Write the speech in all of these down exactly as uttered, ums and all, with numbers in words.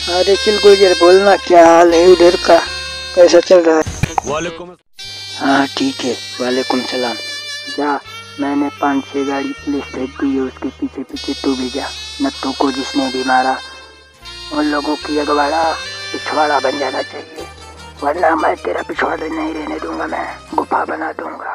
अरे चिल गुजर, बोलना क्या हाल है उधर का, कैसा चल रहा है? वालेकुम। हाँ ठीक है, वालेकुम सलाम। जा, मैंने पाँच छः गाड़ी पुलिस भेज दी है, उसके पीछे पीछे तू भी जा। नट्टू को जिसने भी मारा उन लोगों की अगवाड़ा पिछवाड़ा बन जाना चाहिए, वरना मैं तेरा पिछवाड़े नहीं रहने दूंगा, मैं गुफा बना दूंगा।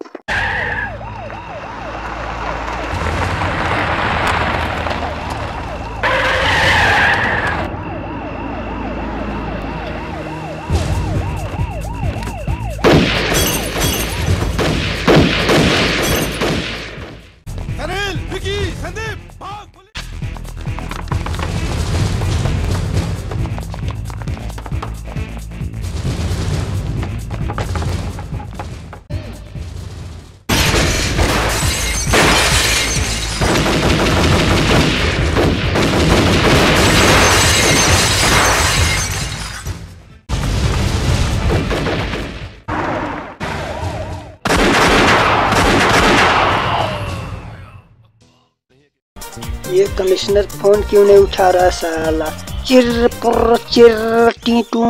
ये कमिश्नर फोन क्यों नहीं उठा रहा साला? चिर पुर चिर टी टू।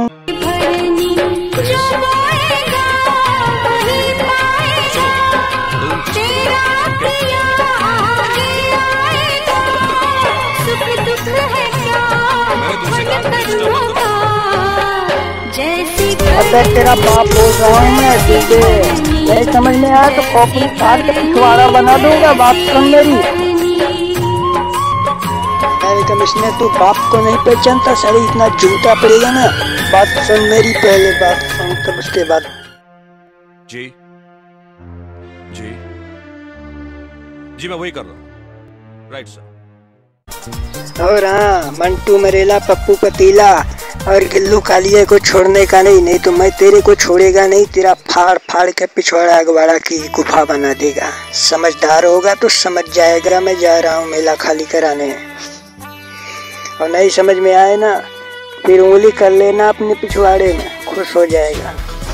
अबे तेरा बाप बोल रहा हूँ मैं, तुझे नहीं समझ में आया तो खोपड़ी फाड़ के पिछवाड़ा बना दूंगा। बात सुन मेरी। कमिश्नर तू बाप को नहीं पहचानता, सारी इतना झूठा पड़ेगा ना। बात सुन मेरी, पहले बात सुन तब उसके बाद। जी जी जी मैं वही कर रहा हूँ। Right sir. और हाँ, मंटू मरेला, पप्पू पतीला और गिल्लू कालिया को छोड़ने का नहीं, नहीं तो मैं तेरे को छोड़ेगा नहीं, तेरा फाड़ फाड़ के पिछवाड़ा अगवाड़ा की गुफा बना देगा। समझदार होगा तो समझ जाएगा मैं जा रहा हूँ मेला खाली कराने। और नहीं समझ में आए ना, फिर उंगली कर लेना अपने पिछवाड़े में, खुश हो जाएगा।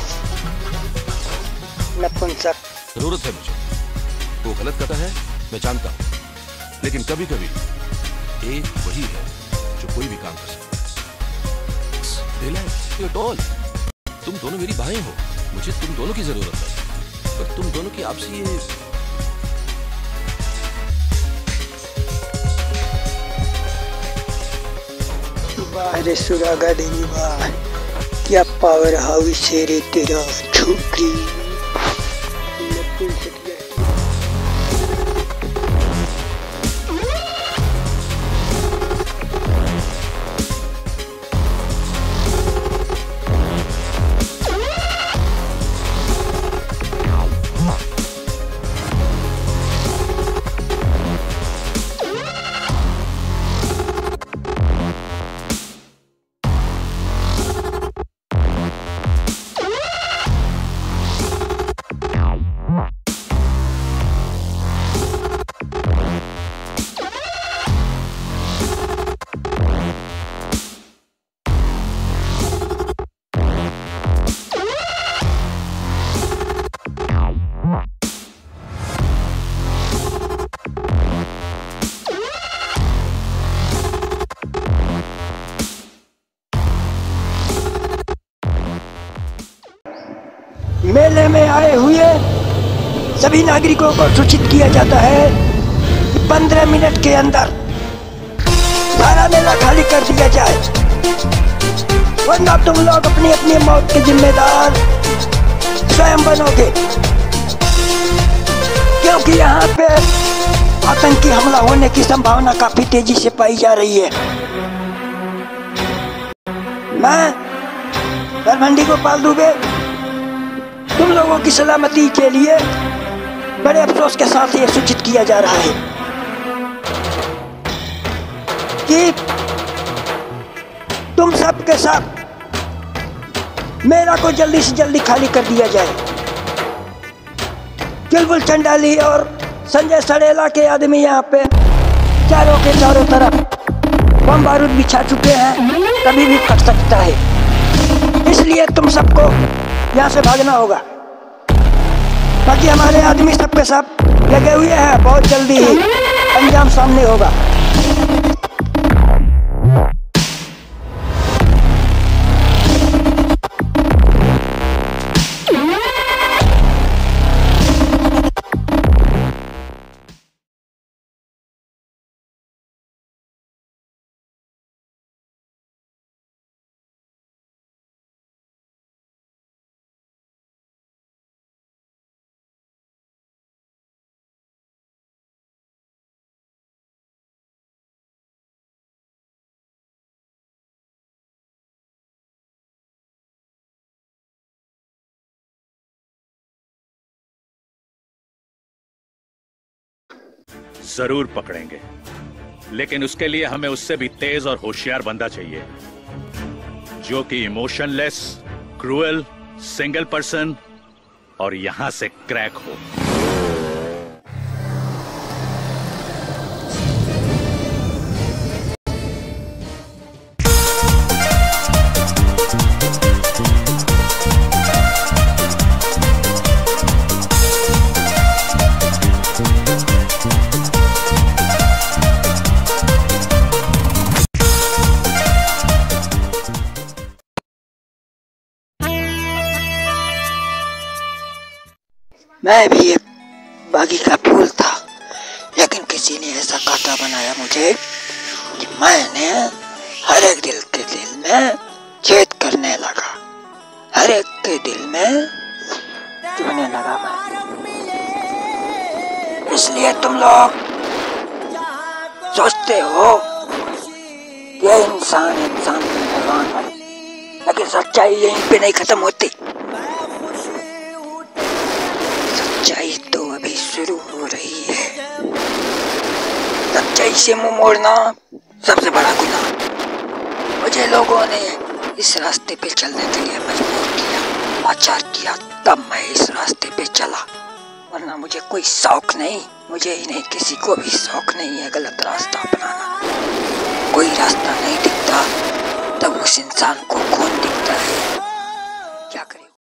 नपुंसक। जरूरत है मुझे, वो गलत करता है मैं जानता हूँ, लेकिन कभी कभी एक वही है जो कोई भी काम कर सकता है। डॉल, तुम दोनों मेरी बाहें हो, मुझे तुम दोनों की जरूरत है, पर तुम दोनों की आपसी ये बाहर सुरागा देनी वाह, क्या पावर हाउस है रे तेरा छोकरी। मेले में आए हुए सभी नागरिकों को सूचित किया जाता है कि पंद्रह मिनट के अंदर सारा मेला खाली कर दिया जाए, वरना तुम लोग अपनी अपनी मौत के जिम्मेदार स्वयं बनोगे, क्योंकि यहाँ पे आतंकी हमला होने की संभावना काफी तेजी से पाई जा रही है। मैं दरभंडी को पाल दूंगे। तुम लोगों की सलामती के लिए बड़े अफसोस के साथ ये सूचित किया जा रहा है कि तुम सब के साथ मेला को जल्दी से जल्दी खाली कर दिया जाए। चुलबुल चंडाली और संजय सड़ेला के आदमी यहाँ पे चारों के चारों तरफ बम बारूद बिछा चुके हैं, कभी भी फट सकता है, इसलिए तुम सबको यहाँ से भागना होगा। बाकी हमारे आदमी सब के सब लगे हुए हैं, बहुत जल्दी ही अंजाम सामने होगा। जरूर पकड़ेंगे, लेकिन उसके लिए हमें उससे भी तेज और होशियार बंदा चाहिए, जो कि इमोशनलेस, क्रूअल, सिंगल पर्सन और यहां से क्रैक हो। मैं भी एक बागी का फूल था, लेकिन किसी ने ऐसा कांटा बनाया मुझे कि मैंने हर एक दिल के दिल में छेद करने लगा, हर एक के दिल में चुभने लगा मैं। इसलिए तुम लोग सोचते हो कि ये इंसान इंसान भगवान है, लेकिन सच्चाई यहीं पे नहीं खत्म होती। सच्चाई तो अभी शुरू हो रही है। सच्चाई से मुंह मोड़ना सबसे बड़ा गुनाह। मुझे लोगों ने इस रास्ते पे चलने के लिए मजबूर किया, लाचार किया, तब मैं इस रास्ते पे चला, वरना मुझे कोई शौक नहीं, मुझे ही नहीं किसी को भी शौक नहीं है गलत रास्ता अपनाना। कोई रास्ता नहीं दिखता तब उस इंसान को कौन दिखता है, क्या करे।